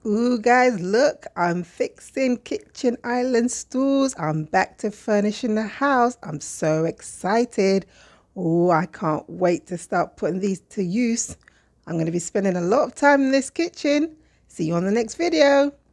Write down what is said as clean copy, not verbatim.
Ooh, guys, look, I'm fixing kitchen island stools. I'm back to furnishing the house. I'm so excited. Oh, I can't wait to start putting these to use. I'm going to be spending a lot of time in this kitchen. See you on the next video.